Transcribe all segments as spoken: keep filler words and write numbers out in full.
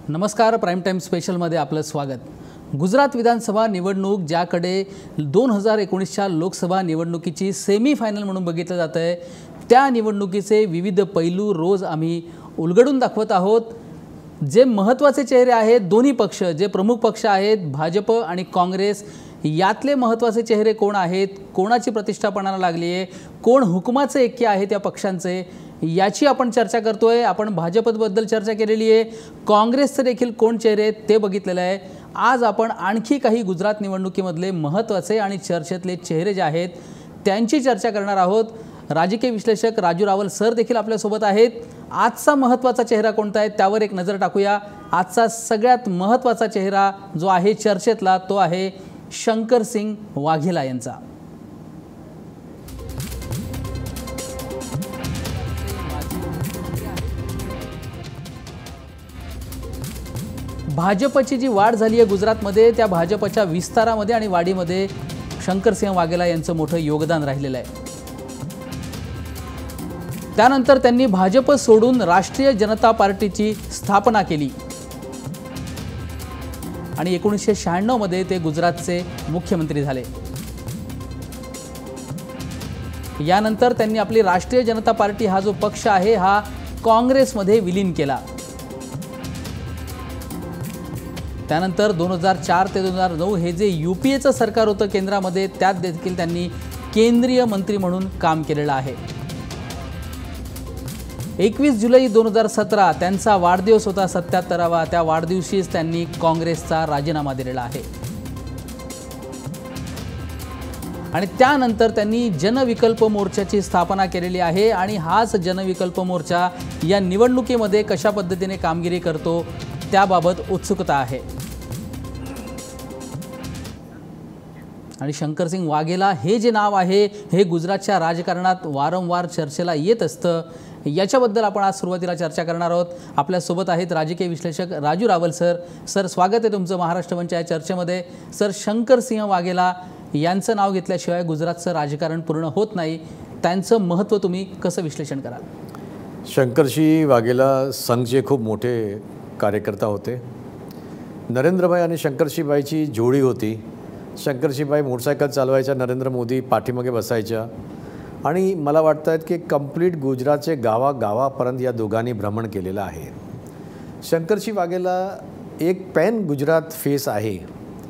नमस्कार, prime time स्पेशलमध्ये आपलं स्वागत। गुजरात विधानसभा निवडणूक ज्याकडे दोन हजार एकोणीसच्या लोकसभा निवडणुकीची सेमी फायनल म्हणून बघितलं जातं आहे, त्या निवडणुकीचे विविध पैलू रोज आम्ही उलगडून दाखवत आहोत। जे महत्त्वाचे चेहरे आहेत, दोन्ही पक्ष जे प्रमुख पक्ष आहेत भाजप आणि काँग्रेस, यातले महत्त्वाचे चेहरे कोण आहेत, कोणाची प्रतिष्ठा पणाला लागली आहे, कोण हुकुमाचे ऐक्य आहे त्या पक्षांचे, याची आपण चर्चा करतोय। आपण भाजपबद्दल चर्चा केलेली आहे, काँग्रेसचे देखील कोण चेहरे आहेत ते बघितलेलं आहे। आज आपण आणखी काही गुजरात निवडणुकीमधले महत्त्वाचे आणि चर्चेतले चेहरे जे आहेत त्यांची चर्चा करणार आहोत। राजकीय विश्लेषक राजू रावल सर देखील आपल्या सोबत आहेत। आजचा महत्त्वाचा चेहरा कोणता आहे त्यावर एक नजर टाकूया। आजचा सगळ्यात महत्त्वाचा चेहरा जो आहे चर्चेतला तो आहे शंकरसिंग वाघेला यांचा। भाजपची जी वाढ झाली आहे गुजरातमध्ये, त्या भाजपच्या विस्तारामध्ये आणि वाढीमध्ये शंकरसिंह वाघेला यांचं मोठं योगदान राहिलेलं आहे। त्यानंतर त्यांनी भाजप सोडून राष्ट्रीय जनता पार्टीची स्थापना केली आणि एकोणीसशे शहाण्णव मध्ये ते गुजरातचे मुख्यमंत्री झाले। यानंतर त्यांनी आपली राष्ट्रीय जनता पार्टी हा जो पक्ष आहे हा काँग्रेसमध्ये विलीन केला। त्यानंतर दोन हजार चार ते दोन हजार नऊ हे जे यूपीएचं सरकार होतं केंद्रामध्ये, त्यात देखील त्यांनी केंद्रीय मंत्री म्हणून काम केलेलं आहे। एकवीस जुलै दोन हजार सतरा त्यांचा वाढदिवस होता, सत्याहत्तरावा। त्या वाढदिवशीच त्यांनी काँग्रेसचा राजीनामा दिलेला आहे आणि त्यानंतर त्यांनी जनविकल्प मोर्चाची स्थापना केलेली आहे आणि हाच जनविकल्प मोर्चा या निवडणुकीमध्ये कशा पद्धतीने कामगिरी करतो त्याबाबत उत्सुकता आहे। आणि शंकरसिंग वाघेला हे जे नाव आहे हे गुजरातच्या राजकारणात वारंवार चर्चेला येत असतं। याच्याबद्दल आपण आज सुरुवातीला चर्चा करणार आहोत। आपल्या सोबत आहेत राजकीय विश्लेषक राजू रावल सर। सर, स्वागत आहे तुमचं महाराष्ट्र मंचच्या या चर्चेमध्ये। सर, शंकरसिंह वाघेला यांचं नाव घेतल्याशिवाय गुजरातचं राजकारण पूर्ण होत नाही, त्यांचं महत्त्व तुम्ही कसं विश्लेषण कराल? शंकरसिंह वाघेला संघचे खूप मोठे कार्यकर्ता होते। नरेंद्रभाई आणि शंकरसिंहबाईची जोडी होती। शंकरसिंहबाई मोटरसायकल चालवायच्या, नरेंद्र मोदी पाठीमागे बसायच्या आणि मला वाटतं आहे की कंप्लीट गुजरातचे गावागावापर्यंत या दोघांनी भ्रमण केलेलं आहे। शंकरसिंह वाघेला एक पॅन गुजरात फेस आहे।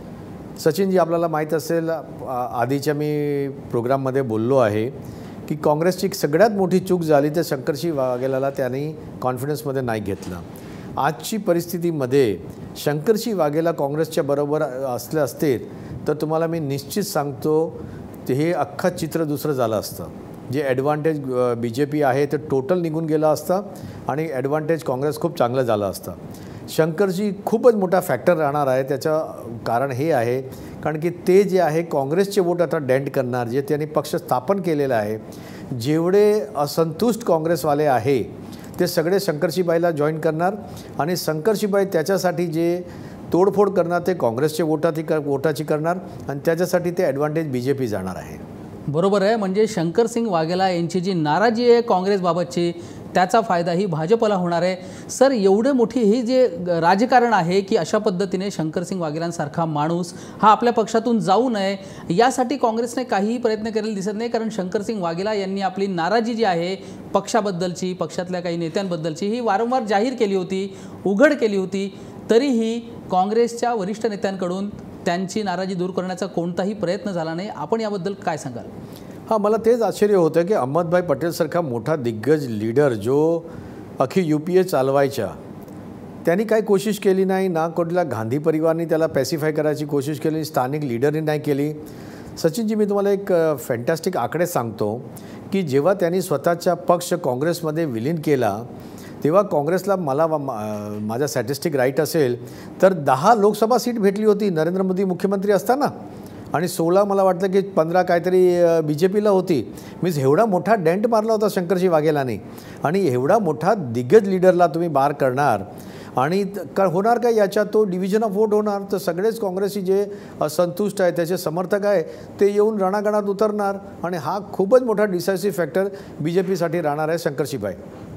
सचिनजी, आपल्याला माहीत असेल, आधीच्या मी प्रोग्राममध्ये बोललो आहे की काँग्रेसची सगळ्यात मोठी चूक झाली तर शंकरसिंह वाघेलाला त्यांनी कॉन्फिडन्समध्ये नाही घेतलं। आजची परिस्थितीमध्ये शंकरसिंह वाघेला काँग्रेसच्या बरोबर असले असते तर तुम्हाला मी निश्चित सांगतो ते हे अख्खा चित्र दुसरं झालं असतं। जे ॲडव्हान्टेज बी जे पी आहे ते टोटल निघून गेलं असतं आणि ॲडव्हान्टेज काँग्रेस खूप चांगलं झालं असतं। शंकरजी खूपच मोठा फॅक्टर राहणार आहे। त्याचं कारण हे आहे कारण की ते जे आहे काँग्रेसचे वोट आता डेंट करणार, जे त्यांनी पक्ष स्थापन केलेलं आहे। जेवढे असंतुष्ट काँग्रेसवाले आहे ते सगळे शंकरसिंहबाईला जॉईन करणार आणि शंकरसिंहबाई त्याच्यासाठी जे तोडफोड करणार ते काँग्रेसचे वोटाची वोटाची करणार आणि त्याच्यासाठी ते ॲडव्हान्टेज बी जे पी जाणार आहे। बरोबर आहे, म्हणजे शंकरसिंग वाघेला यांची जी नाराजी आहे काँग्रेसबाबतची त्याचा फायदाही भाजपला होणार आहे। सर, एवढे मोठी ही जे राजकारण आहे की अशा पद्धतीने शंकरसिंग वाघेलांसारखा माणूस हा आपल्या पक्षातून जाऊ नये, यासाठी काँग्रेसने काहीही प्रयत्न केलेले दिसत नाही। कारण शंकरसिंग वाघेला यांनी आपली नाराजी जी आहे पक्षाबद्दलची, पक्षातल्या काही नेत्यांबद्दलची ही वारंवार जाहीर केली होती, उघड केली होती। तरीही काँग्रेसच्या वरिष्ठ नेत्यांकडून त्यांची नाराजी दूर करण्याचा कोणताही प्रयत्न झाला नाही। आपण याबद्दल काय सांगाल? हां, मला तेच आश्चर्य होतं की अहमदभाई पटेलसारखा मोठा दिग्गज लीडर जो अख्खी यू पी ए चालवायच्या, त्यांनी काही कोशिश केली नाही ना। कुठल्या गांधी परिवाराने त्याला पॅसिफाय करायची कोशिश केली, स्थानिक लीडरने नाही केली। सचिनजी, मी तुम्हाला एक फॅन्टॅस्टिक आकडे सांगतो की जेव्हा त्यांनी स्वतःचा पक्ष काँग्रेसमध्ये विलीन केला तेव्हा काँग्रेसला मला माझा स्टॅटिस्टिक राईट असेल तर दहा लोकसभा सीट भेटली होती नरेंद्र मोदी मुख्यमंत्री असताना आणि सोळा मला वाटतं की पंधरा काहीतरी बी जे पीला होती। मीन्स एवढा मोठा डेंट मारला होता शंकरसिंह वाघेलाने आणि एवढा मोठा दिग्गज लीडरला तुम्ही बार करणार आणि का होणार काय याच्यात तो डिव्हिजन ऑफ वोट होणार। तर सगळेच काँग्रेसची जे असंतुष्ट आहे त्याचे समर्थक आहे ते येऊन रणांगणात उतरणार आणि हा खूपच मोठा डिसायसिव्ह फॅक्टर बी जे पीसाठी राहणार आहे शंकरसिंहबाई।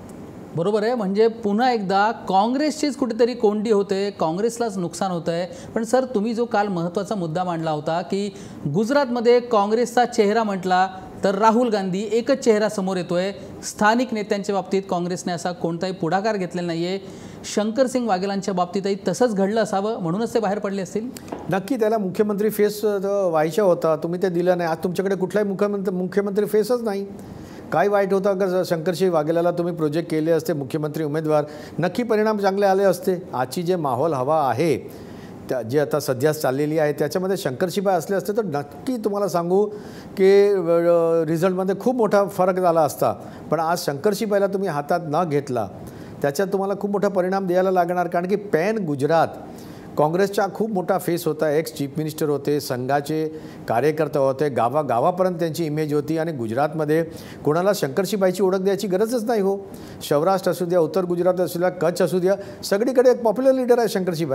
बरोबर आहे. म्हणजे पुन्हा एकदा काँग्रेसचीच कुठेतरी कोंडी होते, काँग्रेसलाच नुकसान होतं आहे. पण सर, तुम्ही जो काल महत्त्वाचा मुद्दा मांडला होता की गुजरातमध्ये काँग्रेसचा चेहरा म्हटला तर राहुल गांधी एकच चेहरा समोर येतोय. स्थानिक नेत्यांच्या बाबतीत काँग्रेसने असा कोणताही पुढाकार घेतलेला नाही आहे. शंकरसिंग वाघेलांच्या बाबतीतही तसंच घडलं असावं म्हणूनच ते बाहेर पडले असतील. नक्की त्याला मुख्यमंत्री फेस व्हायचा होता, तुम्ही ते दिलं नाही. आज तुमच्याकडे कुठलाही मुख्यमंत्री मुख्यमंत्री फेसच नाही. काय वाईट होतं अगर शंकरसिंग वाघेलाला तुम्ही प्रोजेक्ट केले असते मुख्यमंत्री उमेदवार, नक्की परिणाम चांगले आले असते. आजची जे माहोल हवा आहे त्या जे आता सध्या चाललेली आहे त्याच्यामध्ये शंकरसिंग असले असते तर नक्की तुम्हाला सांगू की रिझल्टमध्ये खूप मोठा फरक झाला असता. पण आज शंकरसिंगला तुम्ही हातात न घेतला त्याच्यात तुम्हाला खूप मोठा परिणाम द्यायला लागणार. कारण की पॅन गुजरात काँग्रेसचा खूप मोठा फेस होता. एक्स चीफ मिनिस्टर होते, संघाचे कार्यकर्ते होते, गावा गावापर्यंत त्यांची इमेज होती. आणि गुजरातमध्ये कोणाला शंकरसिंगची ओळख द्यायची गरजच नाही हो. सौराष्ट्र असू द्या, उत्तर गुजरात असू द्या, कच्छ असू द्या, सगळीकडे एक पॉप्युलर लीडर आहे शंकरसिंग.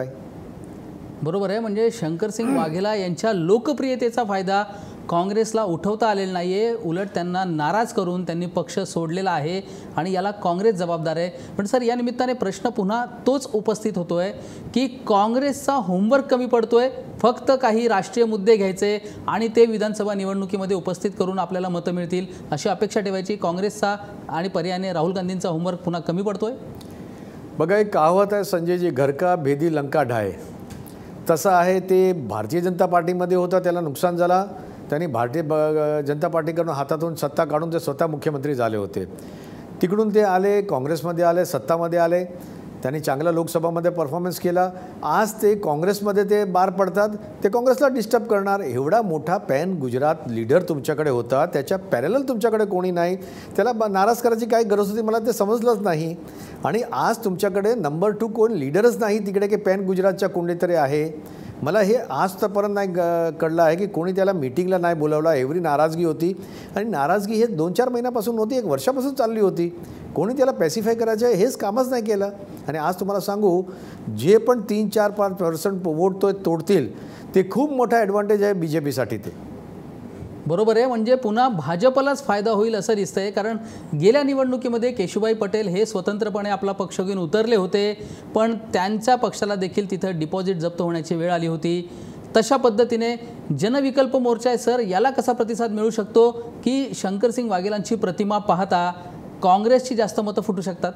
बरोबर आहे. म्हणजे शंकरसिंग वाघेला यांच्या लोकप्रियतेचा फायदा काँग्रेसला उठवता आलेला नाही आहे. उलट त्यांना नाराज करून त्यांनी पक्ष सोडलेला आहे आणि याला काँग्रेस जबाबदार आहे. पण सर, या निमित्ताने प्रश्न पुन्हा तोच उपस्थित होतो आहे की काँग्रेसचा होमवर्क कमी पडतो आहे. फक्त काही राष्ट्रीय मुद्दे घ्यायचे आणि ते विधानसभा निवडणुकीमध्ये उपस्थित करून आपल्याला मतं मिळतील अशी अपेक्षा ठेवायची. काँग्रेसचा आणि पर्यायाने राहुल गांधींचा होमवर्क पुन्हा कमी पडतो आहे. बघा, एक कहावत आहे संजयजी, घर का भेदी लंका ढाय. तसं आहे ते भारतीय जनता पार्टीमध्ये होतं, त्याला नुकसान झाला. त्यांनी भारतीय ब जनता पार्टीकडून हातातून सत्ता काढून ते स्वतः मुख्यमंत्री झाले होते. तिकडून ते आले काँग्रेसमध्ये आले, सत्तामध्ये आले, त्यांनी चांगला लोकसभामध्ये परफॉर्मन्स केला. आज ते काँग्रेसमध्ये ते बार पडतात, ते काँग्रेसला डिस्टर्ब करणार. एवढा मोठा पॅन गुजरात लीडर तुमच्याकडे होता, त्याच्या पॅरलल तुमच्याकडे कोणी नाही, त्याला नाराज करायची काय गरज होती मला ते समजलंच नाही. आणि आज तुमच्याकडे नंबर टू कोण लीडरच नाही तिकडे की पॅन गुजरातच्या कोणीतरी आहे. मला हे आज तरपर्यंत नाही कळलं आहे की कोणी त्याला मीटिंगला नाही बोलावला. एवढी नाराजगी होती आणि नाराजगी हे दोन चार महिन्यापासून होती, एक वर्षापासून चालली होती. कोणी त्याला पॅसिफाय करायचं हेच कामच नाही केलं. आणि आज तुम्हाला सांगू, जे पण तीन चार पाच पर्सेंट वोट तो तोडतील ते खूप मोठा ॲडव्हान्टेज आहे बी जे पीसाठी. ते बरोबर आहे. म्हणजे पुन्हा भाजपलाच फायदा होईल असं दिसतंय. कारण गेल्या निवडणुकीमध्ये केशुभाई पटेल हे स्वतंत्रपणे आपला पक्ष घेऊन उतरले होते, पण त्यांच्या पक्षाला देखील तिथं डिपॉझिट जप्त होण्याची वेळ आली होती. तशा पद्धतीने जनविकल्प मोर्चा आहे सर, याला कसा प्रतिसाद मिळू शकतो की शंकरसिंग वाघेलांची प्रतिमा पाहता काँग्रेसची जास्त मतं फुटू शकतात?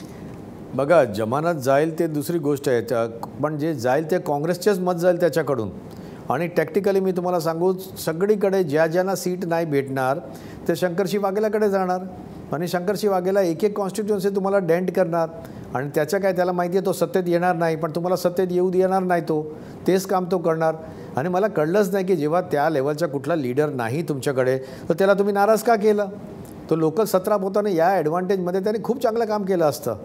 बघा, जमानत जाईल ते दुसरी गोष्ट आहे, पण जे जाईल ते काँग्रेसचेच मत जाईल त्याच्याकडून. आणि टॅक्टिकली मी तुम्हाला सांगू, सगळीकडे ज्या ज्यांना सीट नाही भेटणार ते शंकरसिंग वाघेलाकडे जाणार. आणि शंकरसिंग वाघेला एक एक कॉन्स्टिट्युन्सी तुम्हाला डेंट करणार. आणि त्याच्या काय त्याला माहिती आहे तो सत्तेत येणार नाही, पण तुम्हाला सत्तेत येऊ देणार नाही, तो तेच काम तो करणार. आणि मला कळलंच नाही की जेव्हा त्या लेवलचा कुठला लीडर नाही तुमच्याकडे तर त्याला तुम्ही नाराज का केलं. तो लोकल सतरा पोताने या ॲडव्हान्टेजमध्ये त्याने खूप चांगलं काम केलं असतं.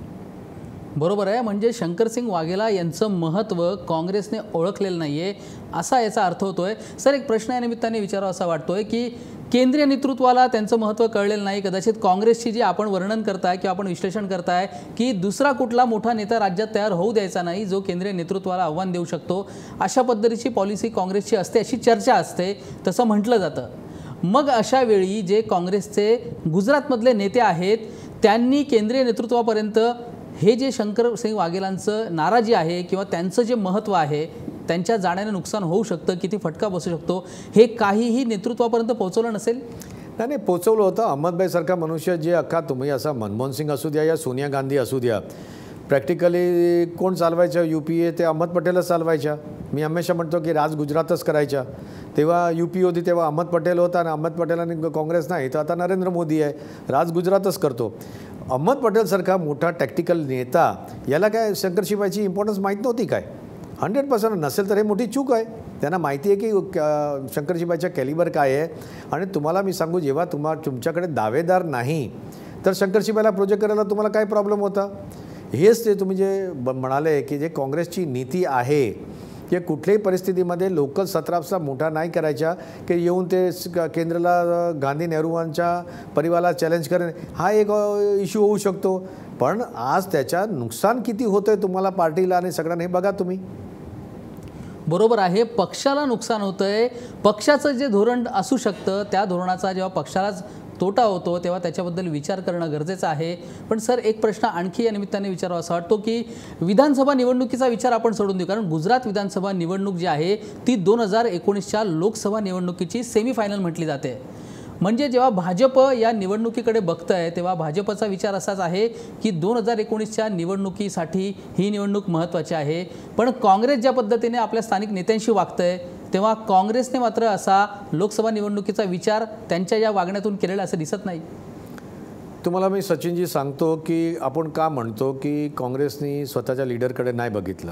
बरोबर आहे. म्हणजे शंकरसिंग वाघेला यांचं महत्त्व काँग्रेसने ओळखलेलं नाही आहे असा याचा अर्थ होतो आहे. सर, एक प्रश्न या निमित्ताने विचारावा असा वाटतो आहे की केंद्रीय नेतृत्वाला त्यांचं महत्त्व कळलेलं नाही. कदाचित काँग्रेसची जी आपण वर्णन करताय किंवा आपण विश्लेषण करताय की दुसरा कुठला मोठा नेता राज्यात तयार होऊ द्यायचा नाही जो केंद्रीय नेतृत्वाला आव्हान देऊ शकतो, अशा पद्धतीची पॉलिसी काँग्रेसची असते अशी चर्चा असते, तसं म्हटलं जातं. मग अशा वेळी जे काँग्रेसचे गुजरातमधले नेते आहेत त्यांनी केंद्रीय नेतृत्वापर्यंत हे जे शंकरसिंग वाघेलांचं नाराजी आहे किंवा त्यांचं जे महत्त्व आहे, त्यांच्या जाण्याने नुकसान होऊ शकतं, किती फटका बसू शकतो, हे काहीही नेतृत्वापर्यंत पोहोचवलं नसेल? नाही नाही, पोचवलं होतं. अहमदभाईसारखा मनुष्य जे अख्खा तुम्ही असा मनमोहन सिंग असू द्या या सोनिया गांधी असू द्या, प्रॅक्टिकली कोण चालवायचं यू पी ए ते अहमद पटेलच चालवायच्या. मी हमेशा म्हणतो की राज गुजरातच करायच्या. तेव्हा यू पी होती तेव्हा अहमद पटेल होता आणि अहमद पटेल आणि काँग्रेस नाही, तर आता नरेंद्र मोदी आहे, राज गुजरातच करतो. अहमद पटेलसारखा मोठा टॅक्टिकल नेता याला काय शंकरसिंगची इम्पॉर्टन्स माहीत नव्हती काय? हंड्रेड पर्सेंट नसेल तर हे मोठी चूक आहे. त्यांना माहिती आहे की शंकरसिंगचा कॅलिबर काय आहे. आणि तुम्हाला मी सांगू, जेव्हा तुम्हा तुमच्याकडे दावेदार नाही तर शंकरसिंगला प्रोजेक्ट करायला तुम्हाला काय प्रॉब्लेम होता? हेच ते तुम्ही जे म्हणाले की जे काँग्रेसची नीती आहे की कुठल्याही परिस्थितीमध्ये लोकल सतराचा मोठा नाही करायच्या की येऊन ते केंद्राला गांधी नेहरूंच्या परिवाराला चॅलेंज करेन, हा एक इश्यू होऊ शकतो. पण आज त्याच्या नुकसान किती होतं आहे तुम्हाला पार्टीला आणि सगळ्यांना हे बघा तुम्ही. बरोबर आहे, पक्षाला नुकसान होतंय. पक्षाचं जे धोरण असू शकतं त्या धोरणाचा जेव्हा पक्षालाच तोटा होतो तेव्हा त्याच्याबद्दल विचार करणं गरजेचं आहे. पण सर, एक प्रश्न आणखी या निमित्ताने विचारावा असा वाटतो की विधानसभा निवडणुकीचा विचार आपण सोडून देऊ, कारण गुजरात विधानसभा निवडणूक जी आहे ती दोन हजार एकोणीसच्या लोकसभा निवडणुकीची सेमीफायनल म्हटली जाते. म्हणजे जेव्हा भाजप या निवडणुकीकडे बघतं आहे तेव्हा भाजपचा विचार असाच आहे की दोन हजार एकोणीसच्या निवडणुकीसाठी ही निवडणूक महत्त्वाची आहे. पण काँग्रेस ज्या पद्धतीने आपल्या स्थानिक नेत्यांशी वागतं आहे तेव्हा काँग्रेसने मात्र असा लोकसभा निवडणुकीचा विचार त्यांच्या या वागण्यातून केलेला असं दिसत नाही. तुम्हाला मी सचिनजी सांगतो की आपण का म्हणतो की काँग्रेसनी स्वतःच्या लीडरकडे नाही बघितलं.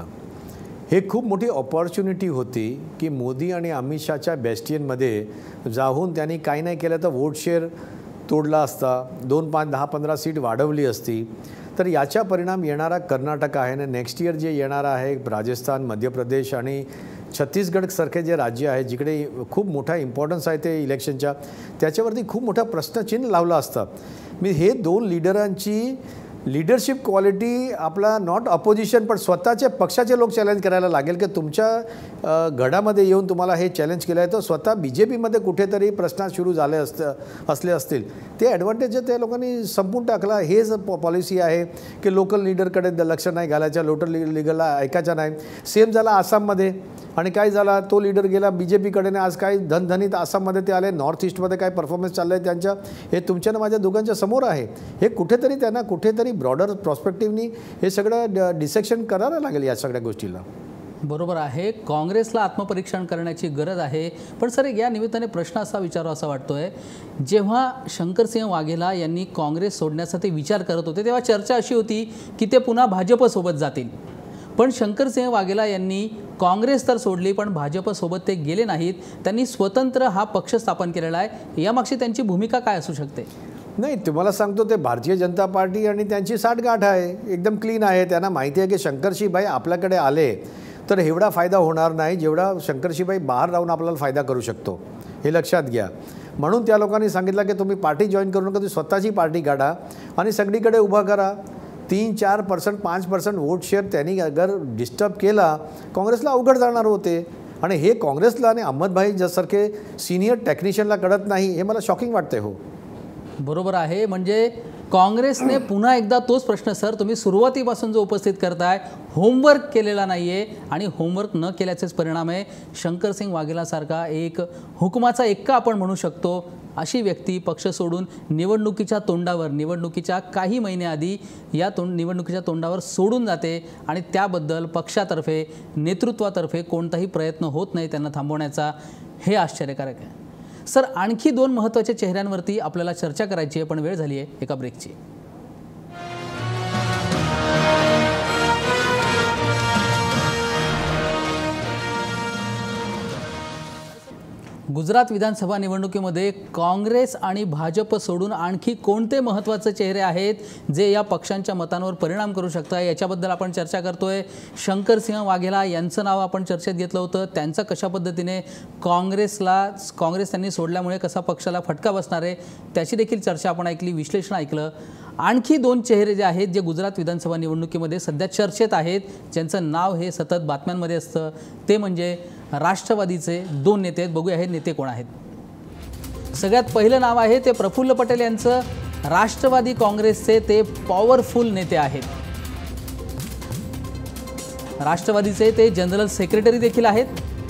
हे खूप मोठी ऑपॉर्च्युनिटी होती की मोदी आणि अमित शहाच्या बेस्टियनमध्ये जाऊन त्यांनी काही नाही केलं तर वोट शेअर तोडला असता, दोन पाच दहा पंधरा सीट वाढवली असती. तर याचा परिणाम येणारा कर्नाटक आहे ना, नेक्स्ट इयर जे येणार आहे राजस्थान, मध्य प्रदेश आणि छत्तीसगडसारखे जे राज्य आहे जिकडे खूप मोठा इम्पॉर्टन्स आहे ते इलेक्शनच्या, त्याच्यावरती खूप मोठा प्रश्नचिन्ह लावला असता. मी हे दोन लीडरांची लीडरशिप क्वालिटी आपला नॉट अपोजिशन पण स्वतःच्या पक्षाचे लोक चॅलेंज करायला लागेल की तुमच्या गडामध्ये येऊन तुम्हाला हे चॅलेंज केलं आहे. तर स्वतः बी जे पीमध्ये कुठेतरी प्रश्न सुरू झाले असत असले असतील ते ॲडव्हान्टेज त्या लोकांनी संपून टाकला. हेच पॉलिसी आहे की लोकल लीडरकडे लक्ष नाही घालायचं, लोकल लीडरला ऐकायचं नाही. सेम झाला आसाममध्ये, आणि काय झाला तो लीडर गेला बी जे पीकडे. आज काय धनधनीत आसाममध्ये ते आले, नॉर्थ ईस्टमध्ये काय परफॉर्मन्स चाललं आहे त्यांच्या हे तुमच्या ना माझ्या दोघांच्या समोर आहे. हे कुठेतरी त्यांना कुठेतरी ब्रॉडर प्रॉस्पेक्टिव्हनी हे सगळं डिसेक्शन करायला लागेल या सगळ्या गोष्टीला. बरोबर आहे, काँग्रेसला आत्मपरीक्षण करण्याची गरज आहे. पण सर, या निमित्ताने प्रश्न असा विचारावा असा वाटतोय, जेव्हा शंकरसिंह वाघेला यांनी काँग्रेस सोडण्याचा ते विचार करत होते तेव्हा चर्चा अशी होती की ते पुन्हा भाजपसोबत जातील. पण शंकरसिंह वाघेला यांनी काँग्रेस तर सोडली पण भाजपसोबत ते गेले नाहीत. त्यांनी स्वतंत्र हा पक्ष स्थापन केलेला आहे. यामागची त्यांची भूमिका काय असू शकते? नाही, तुम्हाला सांगतो ते भारतीय जनता पार्टी आणि त्यांची साठगाठ आहे, एकदम क्लीन आहे. त्यांना माहिती आहे की शंकरसिंहभाई आपल्याकडे आले तर एवढा फायदा होणार नाही जेवढा शंकरसिंहभाई बाहेर राहून आपल्याला फायदा करू शकतो, हे लक्षात घ्या. म्हणून त्या लोकांनी सांगितलं की तुम्ही पार्टी जॉईन करू नका, तुम्ही स्वतःची पार्टी काढा आणि सगळीकडे उभा करा. तीन चार पर्सेंट पाच पर्सेंट वोट शेअर त्यांनी अगर डिस्टर्ब केला काँग्रेसला अवघड जाणार होते. आणि हे काँग्रेसला आणि अहमदभाई जसारखे सिनियर टेक्निशियनला कळत नाही, हे मला शॉकिंग वाटते. हो, बरोबर आहे. म्हणजे काँग्रेसने पुन्हा एकदा तोच प्रश्न सर तुम्ही सुरुवातीपासून जो उपस्थित करताय, होमवर्क केलेला नाही आहे आणि होमवर्क न केल्याचेच परिणाम आहे. शंकरसिंह वाघेलासारखा एक हुकुमाचा एक्का आपण म्हणू शकतो अशी व्यक्ती पक्ष सोडून निवडणुकीच्या तोंडावर निवडणुकीच्या काही महिन्याआधी या तोंड निवडणुकीच्या तोंडावर सोडून जाते आणि त्याबद्दल पक्षातर्फे नेतृत्वातर्फे कोणताही प्रयत्न होत नाही त्यांना थांबवण्याचा. हे आश्चर्यकारक आहे. सर, आणखी दोन महत्त्वाच्या चेहऱ्यांवरती आपल्याला चर्चा करायची आहे पण वेळ झाली आहे एका ब्रेकची. गुजरात विधानसभा निवडणुकीमध्ये काँग्रेस आणि भाजप सोडून आणखी कोणते महत्त्वाचे चेहरे आहेत जे या पक्षांच्या मतांवर परिणाम करू शकतात याच्याबद्दल आपण चर्चा करतोय. शंकरसिंह वाघेला यांचं नाव आपण चर्चेत घेतलं होतं. त्यांचा कशा पद्धतीने काँग्रेसला काँग्रेस त्यांनी सोडल्यामुळे कसा पक्षाला फटका बसणार आहे त्याची देखील चर्चा आपण ऐकली, विश्लेषण ऐकलं. आणखी दोन चेहरे जे आहेत जे गुजरात विधानसभा निवडणुकीमध्ये सध्या चर्चेत आहेत, ज्यांचं नाव हे सतत बातम्यांमध्ये असतं, ते म्हणजे राष्ट्रवादीचे दोन नेते आहेत. बघूया हे नेते कोण आहेत. सगळ्यात पहिलं नाव आहे ते प्रफुल्ल पटेल यांचं. राष्ट्रवादी काँग्रेसचे ते पॉवरफुल नेते आहेत. राष्ट्रवादीचे ते जनरल सेक्रेटरी देखील आहेत.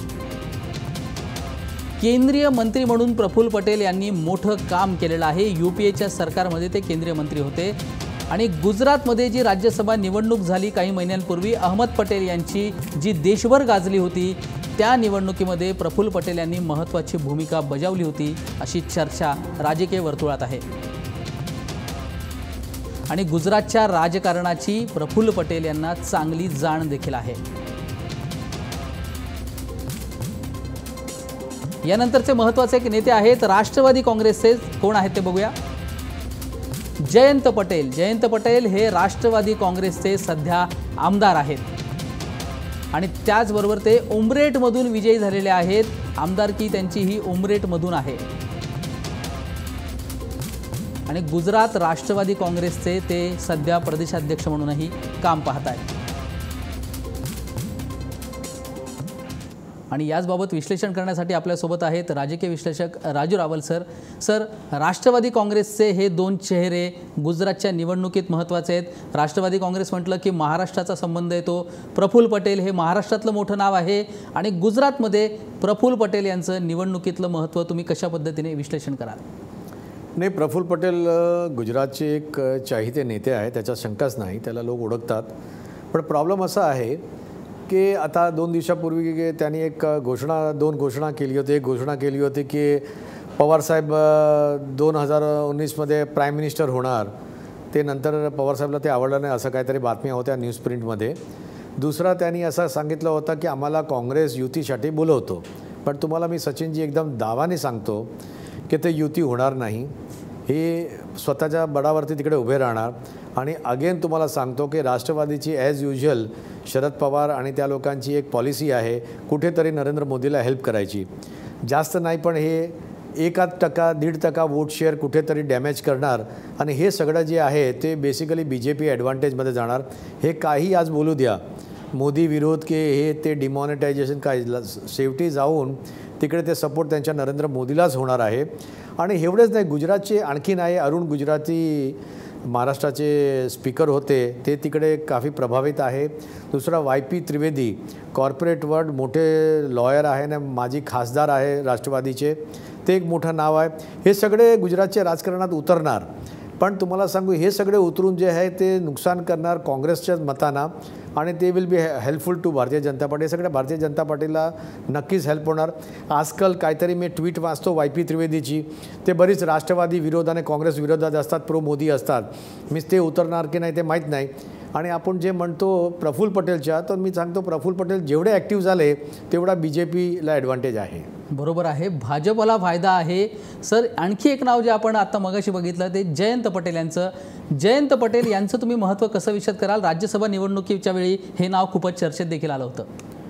केंद्रीय मंत्री म्हणून प्रफुल्ल पटेल यांनी मोठं काम केलेलं आहे. यूपीएच्या सरकारमध्ये ते केंद्रीय मंत्री होते आणि गुजरातमध्ये जी राज्यसभा निवडणूक झाली काही महिन्यांपूर्वी, अहमद पटेल यांची जी देशभर गाजली होती, त्या निवडणुकीमध्ये प्रफुल्ल पटेल यांनी महत्त्वाची भूमिका बजावली होती अशी चर्चा राजकीय वर्तुळात आहे. आणि गुजरातच्या राजकारणाची प्रफुल्ल पटेल यांना चांगली जाण देखील आहे. यानंतरचे महत्त्वाचे एक नेते आहेत राष्ट्रवादी काँग्रेसचे. कोण आहेत ते बघूया. जयंत पटेल. जयंत पटेल हे राष्ट्रवादी काँग्रेसचे सध्या आमदार आहेत आणि त्याचबरोबर ते उमरेठमधून विजयी झालेले आहेत. आमदारकी त्यांची ही उमरेठमधून आहे आणि गुजरात राष्ट्रवादी काँग्रेसचे ते सध्या प्रदेशाध्यक्ष म्हणूनही काम पाहत आहेत. आणि याचबाबत विश्लेषण करण्यासाठी आपल्यासोबत आहेत राजकीय विश्लेषक राजू रावल सर. सर, राष्ट्रवादी काँग्रेसचे हे दोन चेहरे गुजरातच्या निवडणुकीत महत्त्वाचे आहेत. राष्ट्रवादी काँग्रेस म्हटलं की महाराष्ट्राचा संबंध येतो. प्रफुल्ल पटेल हे महाराष्ट्रातलं मोठं नाव आहे आणि गुजरातमध्ये प्रफुल्ल पटेल यांचं निवडणुकीतलं महत्त्व तुम्ही कशा पद्धतीने विश्लेषण कराल? नाही, प्रफुल्ल पटेल गुजरातचे एक चाहते नेते आहे, त्याच्यात शंकाच नाही, त्याला लोक ओळखतात. पण प्रॉब्लेम असा आहे की आता दोन दिवसापूर्वी त्यांनी एक घोषणा दोन घोषणा केली होती. एक घोषणा केली होती की पवारसाहेब दोन हजार उन्नीसमध्ये प्राईम मिनिस्टर होणार. ते नंतर पवारसाहेबला ते आवडलं नाही असं काहीतरी बातम्या होत्या न्यूज प्रिंटमध्ये. दुसरा त्यांनी असं सांगितलं होतं की आम्हाला काँग्रेस युतीसाठी बोलवतो. पण तुम्हाला मी सचिनजी एकदम दावाने सांगतो की ते युती होणार नाही. हे स्वतःच्या बळावरती तिकडे उभे राहणार. आणि अगेन तुम्हाला सांगतो की राष्ट्रवादीची ॲज युज्युअल शरद पवार आणि त्या लोकांची एक पॉलिसी आहे कुठेतरी नरेंद्र मोदीला हेल्प करायची. जास्त नाही पण हे एकाच टक्का दीड टक्का वोट शेअर कुठेतरी डॅमेज करणार आणि हे सगळं जे आहे ते बेसिकली बी जे पी ॲडव्हान्टेजमध्ये जाणार. हे काही आज बोलू द्या, मोदी विरोध की हे ते डिमॉनिटायझेशन काय, शेवटी जाऊन तिकडे ते सपोर्ट त्यांच्या नरेंद्र मोदीलाच होणार आहे. आणि एवढेच नाही, गुजरातचे आणखीन आहे अरुण गुजराती, महाराष्ट्राचे स्पीकर होते, ते तिकडे काफी प्रभावित आहे. दुसरा Y P Trivedi, corporate world मोठे लॉयर आहे ना, माजी खासदार आहे राष्ट्रवादीचे, ते एक मोठं नाव आहे. हे सगळे गुजरातच्या राजकारणात उतरणार. पण तुम्हाला सांगू, हे सगळे उतरून जे आहे ते नुकसान करणार काँग्रेसच्याच मतांना आणि ते will be helpful to Bharatiya Janata party. सगळ्या भारतीय जनता पार्टीला नक्कीच हेल्प होणार. आजकाल काहीतरी मी ट्विट वाचतो वाय पी त्रिवेदीची, ते बरीच राष्ट्रवादी विरोध आणि काँग्रेस विरोधात असतात, प्रो मोदी असतात. मी ते उतरणार की नाही ते माहीत नाही. आणि आपण जे म्हणतो प्रफुल्ल पटेलच्या, तर मी सांगतो प्रफुल्ल पटेल जेवढे ॲक्टिव्ह झाले तेवढा बी जे पीला ॲडव्हान्टेज आहे. बरोबर आहे, भाजपला फायदा आहे. सर, आणखी एक नाव जे आपण आता मगाशी बघितलं ते जयंत पटेल यांचं. जयंत पटेल यांचं तुम्ही महत्त्व कसं विशद कराल? राज्यसभा निवडणुकीच्या वेळी हे नाव खूपच चर्चेत देखील आलं होतं.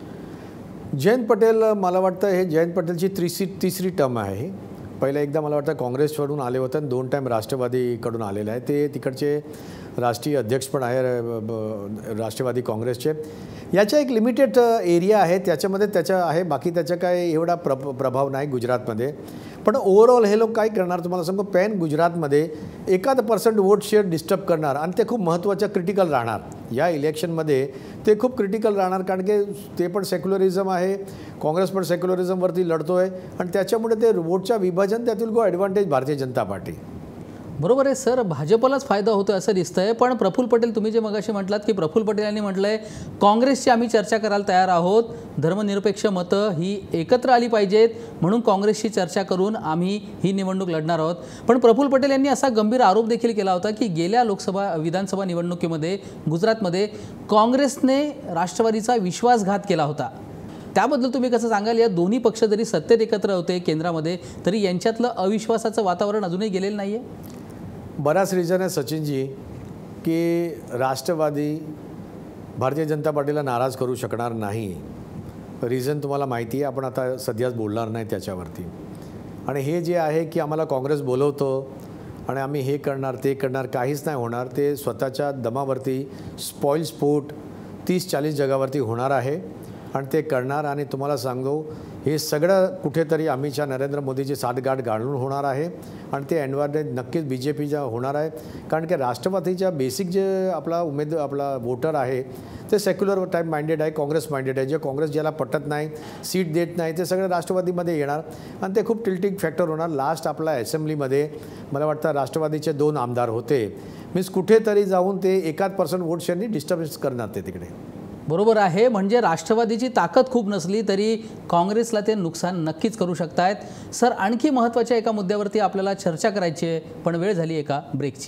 जयंत पटेल, मला वाटतं हे जयंत पटेलची तिसरी तिसरी टर्म आहे. पहिला एकदा मला वाटतं काँग्रेसकडून आले होते आणि दोन टाईम राष्ट्रवादीकडून आलेले आहे. ते तिकडचे राष्ट्रीय अध्यक्ष पण आहे राष्ट्रवादी काँग्रेसचे. याचा एक लिमिटेड एरिया आहे, त्याच्यामध्ये त्याच्या आहे, बाकी त्याचा काय एवढा प्र प्रभाव नाही गुजरातमध्ये. पण ओव्हरऑल हे लोक काय करणार तुम्हाला सांगतो, पॅन गुजरातमध्ये एखाद पर्सेंट वोट शेअर डिस्टर्ब करणार आणि ते खूप महत्त्वाचं क्रिटिकल राहणार. या इलेक्शनमध्ये ते खूप क्रिटिकल राहणार, कारण की ते पण सेक्युलरिझम आहे, काँग्रेस पण सेक्युलरिझमवरती लढतो आहे आणि त्याच्यामुळे ते वोटच्या विभाजन त्यातील गो ॲडव्हान्टेज भारतीय जनता पार्टी. बरोबर आहे सर, भाजपलाच फायदा होतो असं दिसतंय. पण प्रफुल्ल पटेल, तुम्ही जे मगाशी म्हटलात की प्रफुल्ल पटेल यांनी म्हटलंय काँग्रेसची आम्ही चर्चा करायला तयार आहोत, धर्मनिरपेक्ष मतं ही एकत्र आली पाहिजेत म्हणून काँग्रेसशी चर्चा करून आम्ही ही निवडणूक लढणार आहोत. पण प्रफुल्ल पटेल यांनी असा गंभीर आरोप देखील केला होता की गेल्या लोकसभा विधानसभा निवडणुकीमध्ये गुजरातमध्ये काँग्रेसने राष्ट्रवादीचा विश्वासघात केला होता. त्याबद्दल तुम्ही कसं सांगाल? या दोन्ही पक्ष जरी सत्तेत एकत्र होते केंद्रामध्ये तरी यांच्यातलं अविश्वासाचं वातावरण अजूनही गेलेलं नाही आहे. बराच रिझन आहे सचिनजी की राष्ट्रवादी भारतीय जनता पार्टीला नाराज करू शकणार नाही. रिझन तुम्हाला माहिती आहे, आपण आता सध्याच बोलणार नाही त्याच्यावरती. आणि हे जे आहे की आम्हाला काँग्रेस बोलवतो आणि आम्ही हे करणार ते करणार, काहीच नाही होणार. ते स्वतःच्या दमावरती स्पॉईल स्पोर्ट तीस चाळीस जगावरती होणार आहे आणि ते करणार. आणि तुम्हाला सांगू, हे सगळं कुठेतरी अमितशहा नरेंद्र मोदीची साठगाठ घालून होणार आहे आणि ते ॲडव्हान्टेज नक्कीच बी जे पीचा होणार आहे. कारण की राष्ट्रवादीच्या बेसिक जे आपला उमेद आपला वोटर आहे ते सेक्युलर टाईप माइंडेड आहे, काँग्रेस माइंडेड आहे. जे काँग्रेस ज्याला पटत नाही, सीट देत नाही, ते सगळे राष्ट्रवादीमध्ये येणार आणि ते खूप टिल्टिंग फॅक्टर होणार. लास्ट आपला असेंब्लीमध्ये मला वाटतं राष्ट्रवादीचे दोन आमदार होते. मीन्स कुठेतरी जाऊन ते एकाच पर्सेंट वोट शेअरनी डिस्टर्बन्स करणार ते तिकडे. बरोबर आहे, म्हणजे राष्ट्रवादीची ताकद खूप नसली तरी काँग्रेसला ते नुकसान नक्कीच करू शकतायत. सर, आणखी महत्त्वाच्या एका मुद्द्यावरती आपल्याला चर्चा करायची आहे, पण वेळ झाली एका ब्रेकची.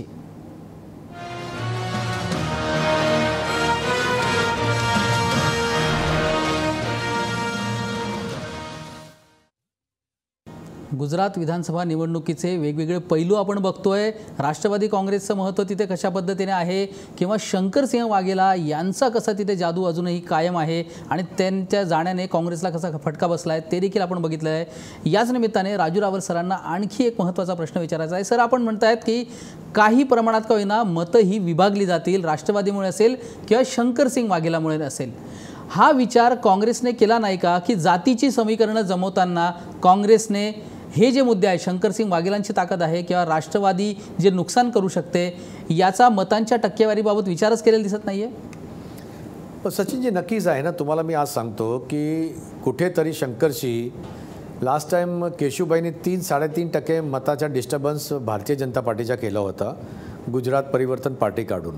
गुजरात विधानसभा निवडणुकीचे वेगवेगळे पैलू आपण बघतोय. राष्ट्रवादी काँग्रेसचं महत्त्व तिथे कशा पद्धतीने आहे किंवा शंकरसिंह वाघेला यांचा कसा तिथे जादू अजूनही कायम आहे आणि त्यांच्या जाण्याने काँग्रेसला कसा फटका बसला आहे ते देखील आपण बघितलं आहे. याच निमित्ताने राजू रावल सरांना आणखी एक महत्त्वाचा प्रश्न विचारायचा आहे. सर, आपण म्हणतायत की काही प्रमाणात का होईना मतं ही विभागली जातील, राष्ट्रवादीमुळे असेल किंवा शंकरसिंह वाघेलामुळे असेल. हा विचार काँग्रेसने केला नाही का की जातीची समीकरणं जमवताना काँग्रेसने हे जे मुद्दे आहे, शंकरसिंग वाघेलांची ताकद आहे किंवा राष्ट्रवादी जे नुकसान करू शकते याचा मतांच्या टक्केवारीबाबत विचारच केलेला दिसत नाही आहे? सचिनजी नक्कीच आहे ना. तुम्हाला मी आज सांगतो की कुठेतरी शंकरशी लास्ट टाईम केशूबाईंनी तीन साडेतीन टक्के मताचा डिस्टर्बन्स भारतीय जनता पार्टीचा केला होता गुजरात परिवर्तन पार्टी काढून.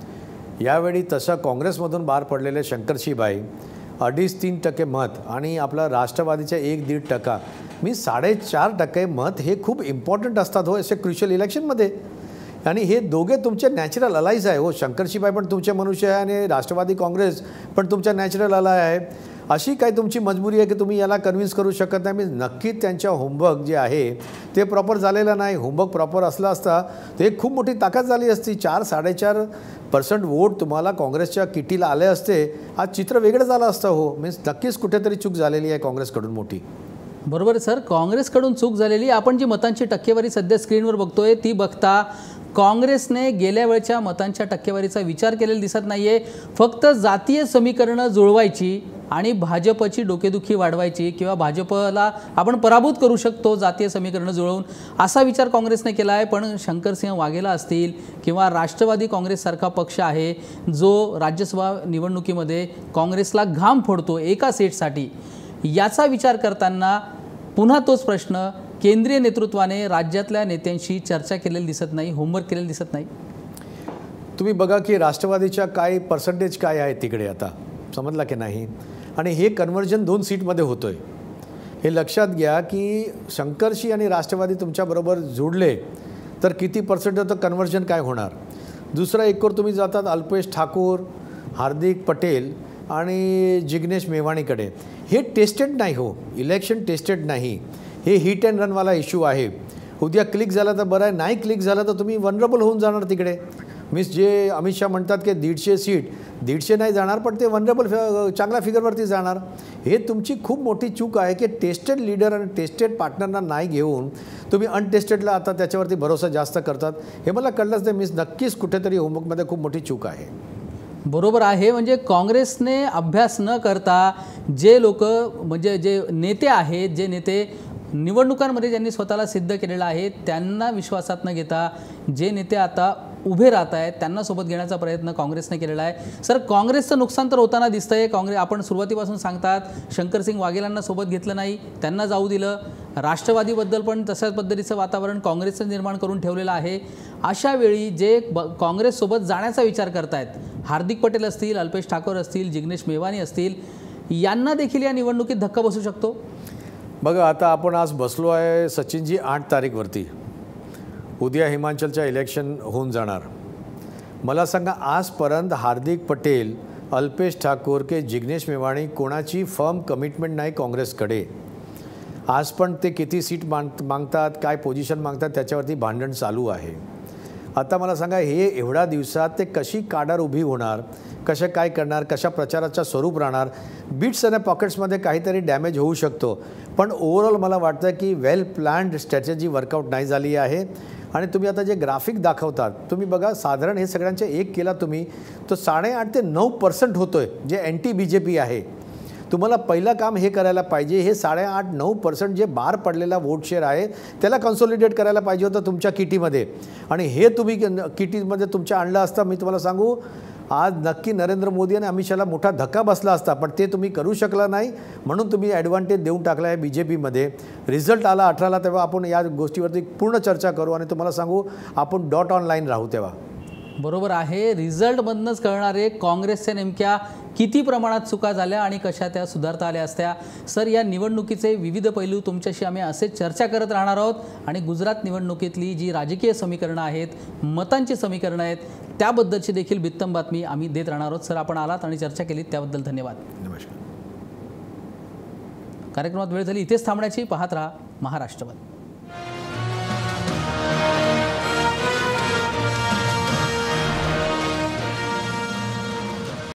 यावेळी तसं काँग्रेसमधून बाहेर पडलेले शंकरशीबाई अडीच तीन टक्के मत आणि आपला राष्ट्रवादीचे एक दीड टक्का मी साडेचार टक्के मत हे खूप इम्पॉर्टंट असतात हो असे क्रुशियल इलेक्शनमध्ये. आणि हे दोघे तुमचे नॅचरल अलाईज आहे हो. शंकरशीबाई पण तुमचे मनुष्य आहे आणि राष्ट्रवादी काँग्रेस पण तुमच्या नॅचरल अलाय आहे. अशी काय तुमची मजबुरी आहे की तुम्ही याला कन्व्हिन्स करू शकत नाही? मी नक्कीच त्यांच्या होमवर्क जे आहे ते प्रॉपर झालेलं नाही. होमवर्क प्रॉपर असला असता ते खूप मोठी ताकद झाली असती. चार साडेचार पर्सेंट वोट तुम्हाला काँग्रेसच्या किटीला आले असते, आज चित्र वेगळं झालं असतं हो. मीन्स नक्कीच कुठेतरी चूक झालेली आहे काँग्रेसकडून मोठी. बरोबर आहे सर, काँग्रेसकडून चूक झालेली. आपण जी मतांची टक्केवारी सध्या स्क्रीनवर बघतोय ती बघता काँग्रेसने गेल्या वेळच्या मतांच्या टक्केवारीचा विचार केलेला दिसत नाही आहे. फक्त जातीय समीकरणं जुळवायची आणि भाजपची डोकेदुखी वाढवायची किंवा भाजपला आपण पराभूत करू शकतो जातीय समीकरणं जुळवून असा विचार काँग्रेसने केला आहे. पण शंकरसिंह वाघेला असतील किंवा राष्ट्रवादी काँग्रेससारखा पक्ष आहे जो राज्यसभा निवडणुकीमध्ये काँग्रेसला घाम फोडतो एका सीटसाठी, याचा विचार करताना पुन्हा तोच प्रश्न, केंद्रीय नेतृत्वाने राज्यातल्या नेत्यांशी चर्चा केलेली दिसत नाही, होमवर्क केलेलं दिसत नाही. तुम्ही बघा की राष्ट्रवादीच्या काय पर्सेंटेज काय आहे तिकडे आता, समजला की नाही? आणि हे कन्व्हर्जन दोन सीटमध्ये होतोय. हे लक्षात घ्या की शंकरशी आणि राष्ट्रवादी तुमच्याबरोबर जोडले तर किती पर्सेंट होतं कन्व्हर्जन काय होणार. दुसरा एकवर तुम्ही जातात अल्पेश ठाकूर, हार्दिक पटेल आणि जिग्नेश मेवाणीकडे. हे टेस्टेड नाही हो, इलेक्शन टेस्टेड नाही. हे हिट अँड रनवाला इश्यू आहे. उद्या क्लिक झालं तर बरं आहे, नाही क्लिक झालं तर तुम्ही वनरेबल होऊन जाणार तिकडे. मीन्स जे अमित शाह म्हणतात की दीडशे सीट दीडशे नाही जाणार पण ते वनरेबल चांगल्या फिगरवरती जाणार. हे तुमची खूप मोठी चूक आहे की टेस्टेड लीडर आणि टेस्टेड पार्टनरना नाही घेऊन तुम्ही अनटेस्टेडला आता त्याच्यावरती भरोसा जास्त करतात. हे मला कळलंच नाही. मीन्स नक्कीच कुठेतरी होमवर्कमध्ये खूप मोठी चूक आहे. बरोबर आहे. म्हणजे काँग्रेसने अभ्यास न करता जे लोक म्हणजे जे नेते आहेत, जे नेते निवडणुकांमध्ये ज्यांनी स्वतःला सिद्ध केलेलं आहे त्यांना विश्वासात न घेता जे नेते आता उभे राहत आहेत त्यांना सोबत घेण्याचा प्रयत्न काँग्रेसने केलेला आहे. सर, काँग्रेसचं नुकसान तर होताना दिसतंय. काँग्रेस आपण सुरुवातीपासून सांगतात शंकरसिंग वाघेलांना सोबत घेतलं नाही, त्यांना जाऊ दिलं. राष्ट्रवादीबद्दल पण तशाच पद्धतीचं वातावरण काँग्रेसचं निर्माण करून ठेवलेलं आहे. अशा वेळी जे काँग्रेससोबत जाण्याचा विचार करतायत, हार्दिक पटेल असतील, अल्पेश ठाकूर असतील, जिग्नेश मेवाणी असतील, यांना देखील या निवडणुकीत धक्का बसू शकतो. बघा आता आपण आज बसलो आहे सचिनजी आठ तारीखवरती. उद्या हिमाचलच्या इलेक्शन होऊन जाणार. मला सांगा आजपर्यंत हार्दिक पटेल, अल्पेश ठाकूर के जिग्नेश मेवाणी कोणाची फर्म कमिटमेंट नाही काँग्रेसकडे. आज पण ते किती सीट माग मागतात काय पोझिशन मागतात त्याच्यावरती भांडण चालू आहे. आता मला सांगा हे एवढ्या दिवसात ते कशी काडार उभी होणार, कशा काय करणार, कशा प्रचाराचं स्वरूप राहणार. बिट्स आणि पॉकेट्समध्ये काहीतरी डॅमेज होऊ शकतो पण ओव्हरऑल मला वाटतं की वेल प्लॅन्ड स्ट्रॅटेजी वर्कआउट नाही झाली आहे. आणि तुम्ही आता जे ग्राफिक दाखवतात तुम्ही बघा साधारण हे सगळ्यांचे एक केला तुम्ही तो साडेआठ ते नऊ पर्सेंट होतो आहे जे अँटी बी जे पी आहे. तुम्हाला पहिलं काम हे करायला पाहिजे हे साडेआठ नऊ पर्सेंट जे बाहेर पडलेला वोट शेअर आहे त्याला कन्सॉलिडेट करायला पाहिजे होतं तुमच्या किटीमध्ये. आणि हे तुम्ही किटीमध्ये तुमच्या आणलं असतं मी तुम्हाला सांगू आज नक्की नरेंद्र मोदी आणि अमित शहाला मोठा धक्का बसला असता. पण ते तुम्ही करू शकला नाही म्हणून तुम्ही ॲडव्हान्टेज देऊन टाकला आहे बी जे पीमध्ये. रिझल्ट आला अठराला तेव्हा आपण या गोष्टीवरती पूर्ण चर्चा करू आणि तुम्हाला सांगू आपण डॉट ऑनलाईन राहू तेव्हा. बरोबर आहे. रिझल्टमधूनच कळणारे काँग्रेसच्या नेमक्या किती प्रमाणात चुका झाल्या आणि कशा त्या सुधारता आल्या असत्या. सर, या निवडणुकीचे विविध पैलू तुमच्याशी आम्ही असेच चर्चा करत राहणार आहोत आणि गुजरात निवडणुकीतली जी राजकीय समीकरणं आहेत, मतांची समीकरणं आहेत, त्याबद्दलची देखील बित्तम बातमी आम्ही देत राहणार आहोत. सर, आपण आलात आणि चर्चा केलीत त्याबद्दल धन्यवाद. नमस्कार. कार्यक्रमात वेळ झाली इथेच थांबण्याची. पाहत राहा महाराष्ट्रवाद.